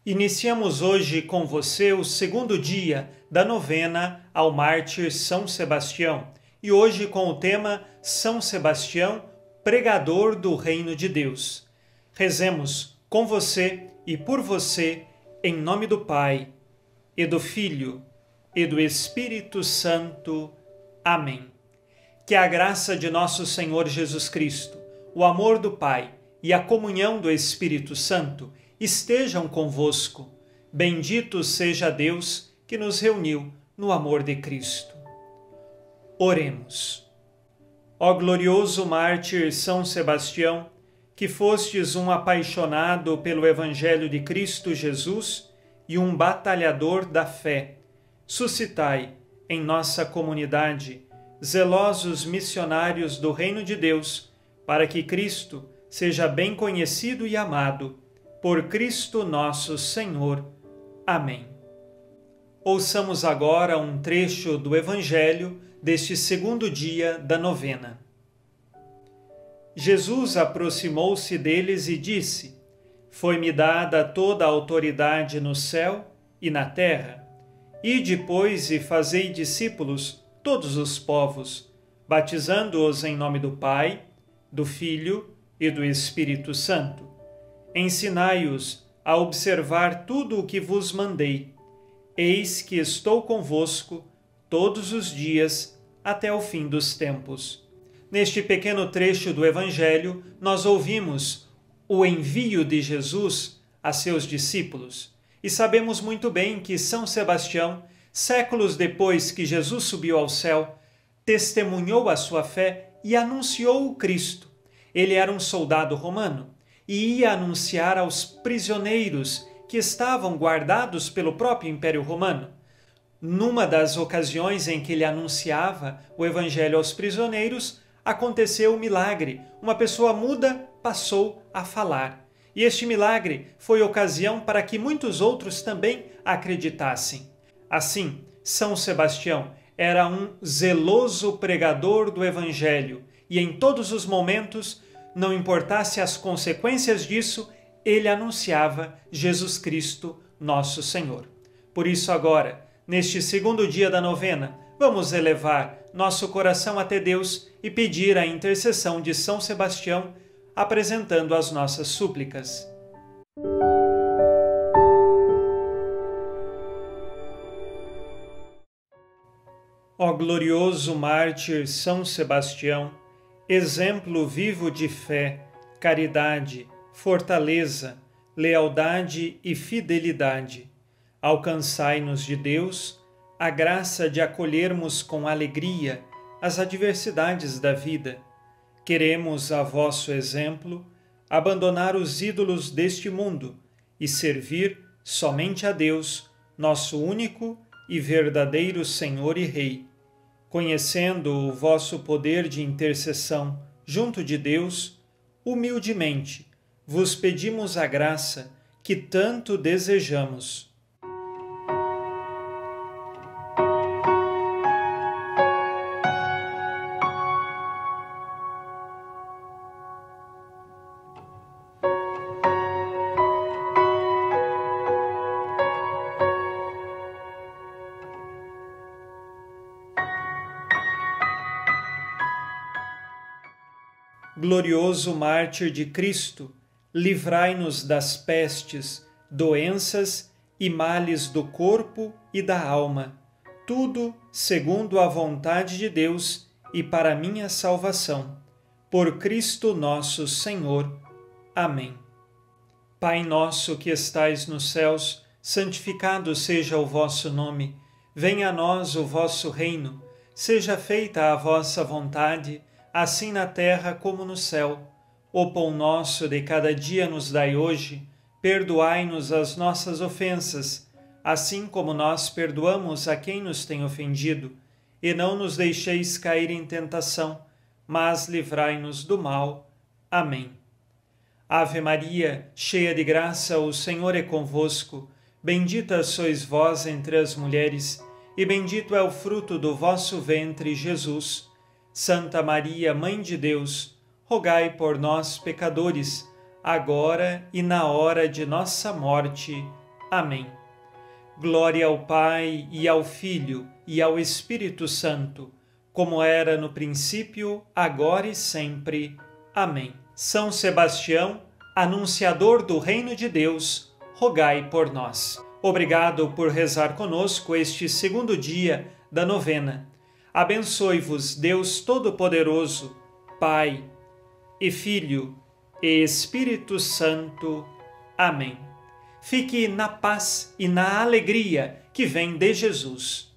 Iniciamos hoje com você o segundo dia da novena ao mártir São Sebastião e hoje com o tema São Sebastião, pregador do Reino de Deus. Rezemos com você e por você, em nome do Pai, e do Filho, e do Espírito Santo. Amém. Que a graça de nosso Senhor Jesus Cristo, o amor do Pai e a comunhão do Espírito Santo estejam convosco. Bendito seja Deus que nos reuniu no amor de Cristo. Oremos. Ó glorioso mártir São Sebastião, que fostes um apaixonado pelo Evangelho de Cristo Jesus e um batalhador da fé, suscitai em nossa comunidade zelosos missionários do Reino de Deus, para que Cristo seja bem conhecido e amado. Por Cristo nosso Senhor. Amém. Ouçamos agora um trecho do Evangelho deste segundo dia da novena. Jesus aproximou-se deles e disse: Foi-me dada toda a autoridade no céu e na terra. Ide, pois, e fazei discípulos todos os povos, batizando-os em nome do Pai, do Filho e do Espírito Santo. Ensinai-os a observar tudo o que vos mandei. Eis que estou convosco todos os dias até o fim dos tempos. Neste pequeno trecho do Evangelho, nós ouvimos o envio de Jesus a seus discípulos. E sabemos muito bem que São Sebastião, séculos depois que Jesus subiu ao céu, testemunhou a sua fé e anunciou o Cristo. Ele era um soldado romano e ia anunciar aos prisioneiros que estavam guardados pelo próprio Império Romano. Numa das ocasiões em que ele anunciava o Evangelho aos prisioneiros, aconteceu um milagre. Uma pessoa muda passou a falar. E este milagre foi ocasião para que muitos outros também acreditassem. Assim, São Sebastião era um zeloso pregador do Evangelho e em todos os momentos, não importasse as consequências disso, ele anunciava Jesus Cristo, nosso Senhor. Por isso agora, neste segundo dia da novena, vamos elevar nosso coração até Deus e pedir a intercessão de São Sebastião, apresentando as nossas súplicas. Ó glorioso mártir São Sebastião, exemplo vivo de fé, caridade, fortaleza, lealdade e fidelidade, alcançai-nos de Deus a graça de acolhermos com alegria as adversidades da vida. Queremos, a vosso exemplo, abandonar os ídolos deste mundo e servir somente a Deus, nosso único e verdadeiro Senhor e Rei. Conhecendo o vosso poder de intercessão junto de Deus, humildemente vos pedimos a graça que tanto desejamos. Glorioso mártir de Cristo, livrai-nos das pestes, doenças e males do corpo e da alma, tudo segundo a vontade de Deus e para minha salvação. Por Cristo nosso Senhor. Amém. Pai nosso que estais nos céus, santificado seja o vosso nome. Venha a nós o vosso reino. Seja feita a vossa vontade, assim na terra como no céu. O pão nosso de cada dia nos dai hoje, perdoai-nos as nossas ofensas, assim como nós perdoamos a quem nos tem ofendido, e não nos deixeis cair em tentação, mas livrai-nos do mal. Amém. Ave Maria, cheia de graça, o Senhor é convosco. Bendita sois vós entre as mulheres, e bendito é o fruto do vosso ventre, Jesus. Santa Maria, Mãe de Deus, rogai por nós, pecadores, agora e na hora de nossa morte. Amém. Glória ao Pai, e ao Filho, e ao Espírito Santo, como era no princípio, agora e sempre. Amém. São Sebastião, anunciador do Reino de Deus, rogai por nós. Obrigado por rezar conosco este segundo dia da novena. Abençoe-vos Deus Todo-Poderoso, Pai e Filho e Espírito Santo. Amém. Fique na paz e na alegria que vem de Jesus.